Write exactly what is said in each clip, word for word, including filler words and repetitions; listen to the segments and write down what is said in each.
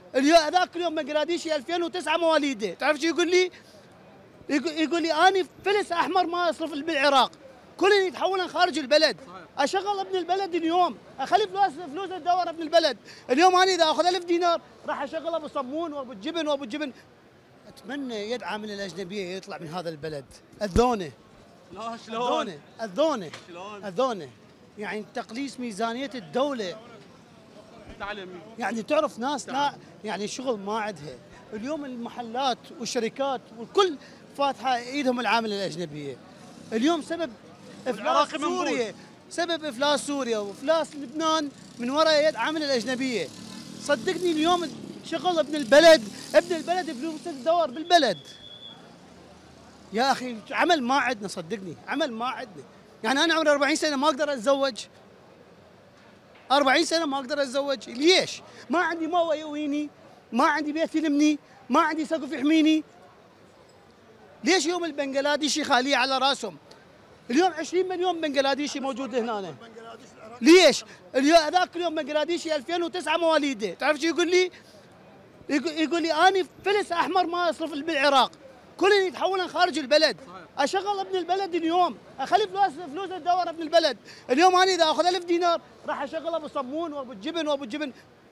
اليوم هذاك اليوم بنجلاديشي ألفين وتسعة مواليده، تعرف شو يقول لي؟ يقول لي اني فلس احمر ما اصرف بالعراق، كلهم يتحولن خارج البلد، اشغل ابن البلد اليوم، اخلي فلوس فلوس تدور ابن البلد، اليوم انا اذا اخذ ألف دينار راح اشغل ابو صمون وابو الجبن وابو الجبن. اتمنى يد عامل الاجنبيه يطلع من هذا البلد، اذونه. لا شلون؟ اذونه اذونه شلون؟ اذونه، يعني تقليص ميزانيه الدوله. تعلمي يعني تعرف ناس لا يعني شغل ما عندها، اليوم المحلات والشركات والكل فاتحه ايدهم العامله الاجنبيه. اليوم سبب افلاس سوريا، سبب افلاس سوريا وافلاس لبنان من وراء يد عامله الاجنبيه. صدقني اليوم شغل ابن البلد، ابن البلد فلوس تدور بالبلد. يا اخي عمل ما عندنا، صدقني عمل ما عندنا. يعني انا عمري أربعين سنه ما اقدر اتزوج، أربعين سنه ما اقدر اتزوج، ليش؟ ما عندي مويه يويني، ما عندي بيت يلمني، ما عندي سقف يحميني. ليش يوم البنغلاديشي خاليه على راسهم؟ اليوم عشرين مليون بنغلاديشي موجود هنا. ليش؟ اليوم هذاك اليوم بنغلاديشي ألفين وتسعة مواليده، تعرف شو يقول لي؟ يقول لي اني فلس احمر ما اصرف بالعراق، كلهم يتحولن خارج البلد، اشغل ابن البلد اليوم، اخلي فلوس فلوس تدور ابن البلد، اليوم انا اذا اخذ ألف دينار راح اشغل ابو صمون وابو الجبن وابو الجبن.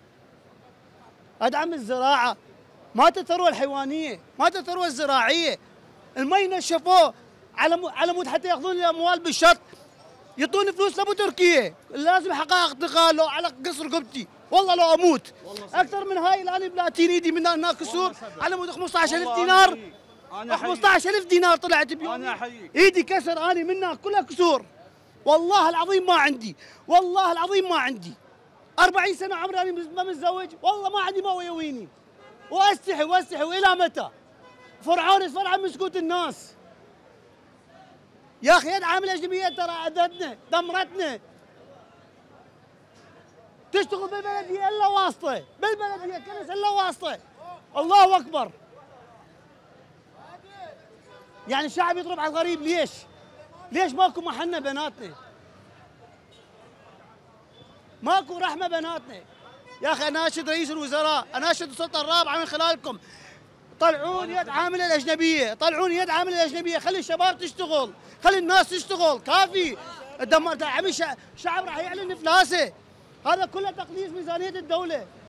ادعم الزراعه، ما الثروه الحيوانيه، ما الثروه الزراعيه. المي نشفوه على على مود حتى ياخذون الاموال بالشط، يعطوني فلوس لابو تركيا، لازم حقائق انتقال لو على قصر رقبتي، والله لو اموت. اكثر من هاي الان بلاتين ايدي من هناك كسور على مود خمسة عشر ألف دينار، خمسة عشر ألف دينار طلعت بيوم، ايدي كسر اني منها كلها كسور. والله العظيم ما عندي، والله العظيم ما عندي. أربعين سنه عمري انا ما متزوج، والله ما عندي ما يويني. واستحي واستحي والى متى؟ فرعون يصفر عن مسكوت الناس. يا اخي يد عامله اجنبيه ترى عدتنا دمرتنا. تشتغل بالبلديه الا واسطه، بالبلديه كنس الا واسطه. الله اكبر. يعني الشعب يضرب على الغريب، ليش؟ ليش ماكو محنه بناتنا؟ ماكو رحمه بناتنا. يا اخي اناشد رئيس الوزراء، اناشد السلطه الرابعه من خلالكم، طلعون يد عامله الاجنبيه، طلعون يد عامله الاجنبيه، خلي الشباب تشتغل، خلي الناس تشتغل، كافي. الدمار عمي الشعب راح يعلن افلاسه. هذا كله تقليص ميزانيه الدوله.